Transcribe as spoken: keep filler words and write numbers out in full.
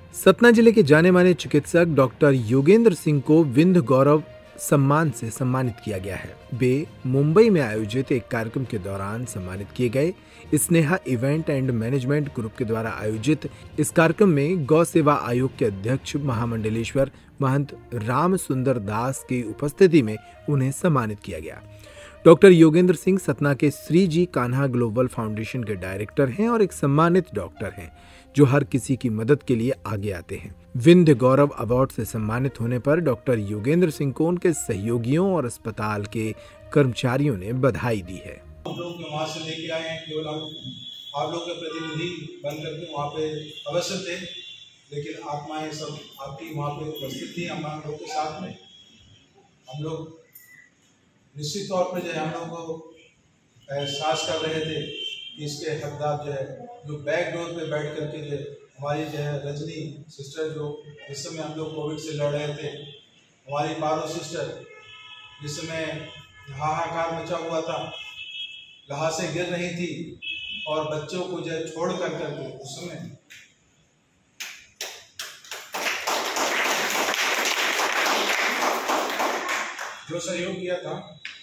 सतना जिले के जाने माने चिकित्सक डॉक्टर योगेंद्र सिंह को विंध्य गौरव सम्मान से सम्मानित किया गया है। वे मुंबई में आयोजित एक कार्यक्रम के दौरान सम्मानित किए गए। Sneha event and management group के द्वारा आयोजित इस कार्यक्रम में गौ सेवा आयोग के अध्यक्ष महामंडलेश्वर महंत राम सुंदर दास की उपस्थिति में उन्हें सम्मानित किया गया। डॉक्टर योगेंद्र सिंह सतना के श्री जी कान्हा ग्लोबल फाउंडेशन के डायरेक्टर हैं और एक सम्मानित डॉक्टर हैं जो हर किसी की मदद के लिए आगे आते हैं। विंध्य गौरव अवार्ड से सम्मानित होने पर डॉक्टर योगेंद्र सिंह को उनके सहयोगियों और अस्पताल के कर्मचारियों ने बधाई दी है। हम लोग वहाँ से लेके आए हैं, केवल आप लोग के प्रतिनिधि बन करके वहाँ पे अवश्य थे, लेकिन आत्माएं सब आपकी वहाँ पे उपस्थित थी हम लोग के साथ में। हम लोग निश्चित तौर पर जो है हम लोग को एहसास कर रहे थे कि इसके हकदार जो है जो बैक डोर पे बैठ करके जो हमारी जो है रजनी सिस्टर जो जिस समय हम लोग कोविड से लड़ रहे थे, हमारी पारो सिस्टर जिस समय हाहाकार मचा हुआ था, लहा से गिर रही थी और बच्चों को जो है छोड़ कर करके उस समय जो सहयोग किया था